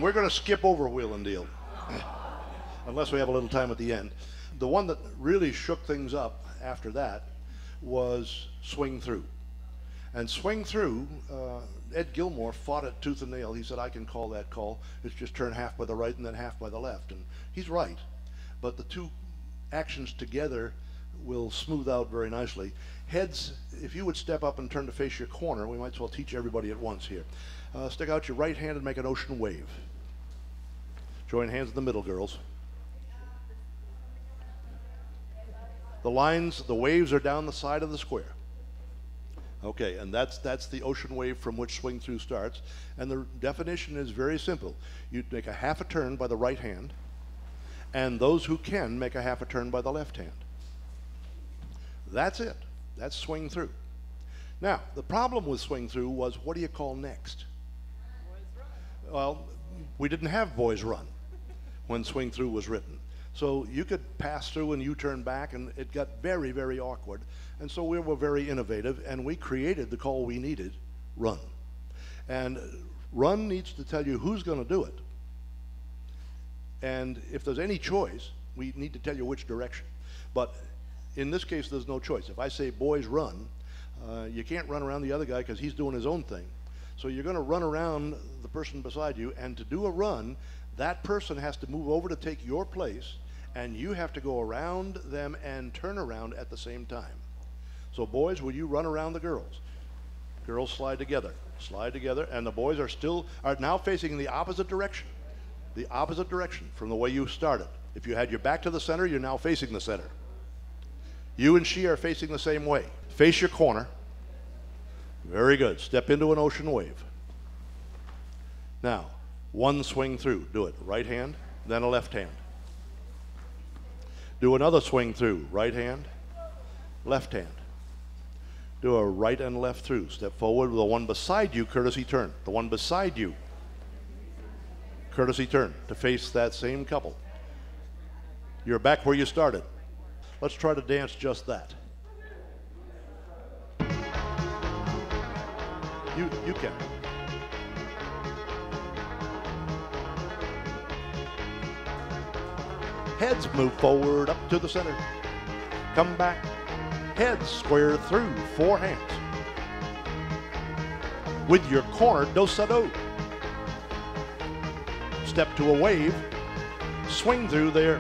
We're going to skip over Wheel and Deal, unless we have a little time at the end. The one that really shook things up after that was Swing Through. And Swing Through, Ed Gilmore fought it tooth and nail. He said, I can call that call. It's just turn half by the right and then half by the left. And he's right. But the two actions together will smooth out very nicely. Heads, if you would step up and turn to face your corner, we might as well teach everybody at once here. Stick out your right hand and make an ocean wave. Join hands in the middle, girls. The lines, the waves are down the side of the square. Okay, and that's the ocean wave from which Swing Through starts. And the definition is very simple. You make a half a turn by the right hand, and those who can make a half a turn by the left hand. That's it. That's Swing Through. Now, the problem with Swing Through was, what do you call next? Well, we didn't have Boys Run when Swing Through was written. So you could pass through and U-turn back, and it got very, very awkward. And so we were very innovative, and we created the call we needed, Run. And Run needs to tell you who's going to do it. And if there's any choice, we need to tell you which direction. But in this case, there's no choice. If I say, boys, run, you can't run around the other guy because he's doing his own thing. So you're going to run around the person beside you, and to do a run, that person has to move over to take your place, and you have to go around them and turn around at the same time. So boys, will you run around the girls? Girls slide together, and the boys are now facing the opposite direction from the way you started. If you had your back to the center, you're now facing the center. You and she are facing the same way. Face your corner. Very good. Step into an ocean wave. Now, one Swing Through. Do it. Right hand, then a left hand. Do another Swing Through. Right hand, left hand. Do a right and left through. Step forward with the one beside you, courtesy turn. The one beside you, courtesy turn to face that same couple. You're back where you started. Let's try to dance just that. You can. Heads move forward up to the center. Come back. Heads square through, 4 hands. With your corner, do-sa-do. Step to a wave. Swing through there.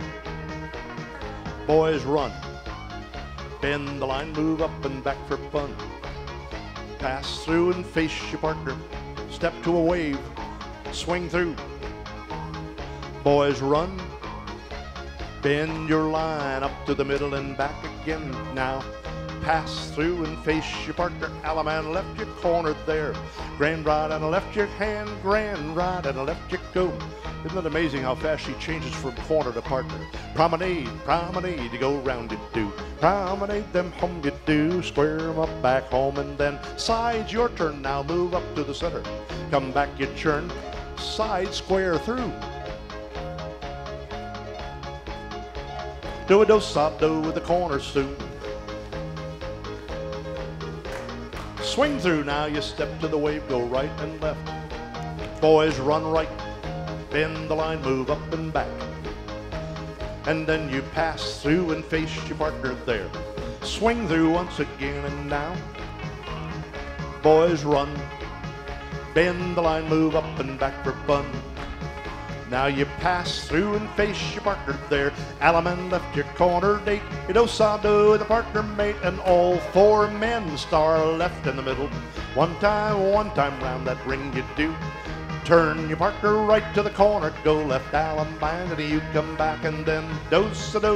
Boys, run. Bend the line, move up and back for fun. Pass through and face your partner. Step to a wave. Swing through. Boys, run. Bend your line up to the middle and back again. Now, pass through and face your partner. Alaman, left your corner there. Grand right and a left your hand. Grand right and a left your go. Isn't it amazing how fast she changes from corner to partner? Promenade, promenade, you go round it do. Promenade them home you do. Square them up back home, and then side's your turn. Now move up to the center. Come back, you turn. Side square through. Do a do-sa-do with the corner soon. Swing through now, you step to the wave, go right and left. Boys, run right. Bend the line, move up and back. And then you pass through and face your partner there. Swing through once again and now. Boys, run. Bend the line, move up and back for fun. Now you pass through and face your partner there. Alaman left your corner date. You do-sa-do with a partner mate, and all 4 men star left in the middle. One time round that ring you do. Turn your partner right to the corner, go left Alaman, and you come back and then do-sa-do.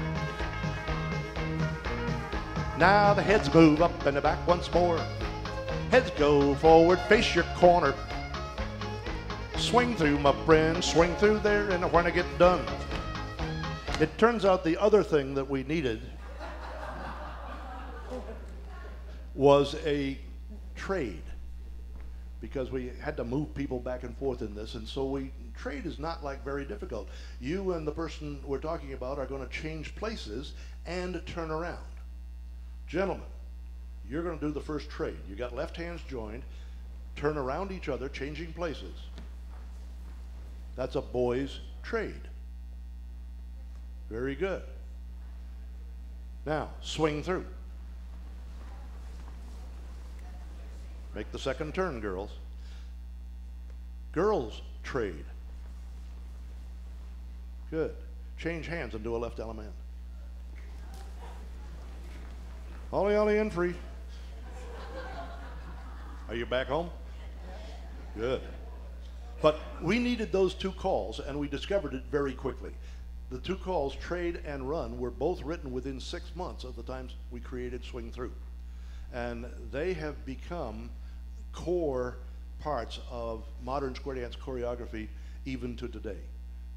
Now the heads move up and the back once more. Heads go forward, face your corner. Swing through, my friend, swing through there, and when I get done. It turns out the other thing that we needed was a trade, because we had to move people back and forth in this, and so trade is not like very difficult. You and the person we're talking about are going to change places and turn around. Gentlemen, you're going to do the first trade. You got left hands joined, turn around each other, changing places. That's a boy's trade. Very good. Now, swing through. Make the second turn, girls. Girls' trade. Good. Change hands and do a left allemande. Ollie, ollie, and free. Are you back home? Good. But we needed those two calls, and we discovered it very quickly. The two calls, trade and run, were both written within 6 months of the times we created Swing Through. And they have become core parts of modern square dance choreography even to today.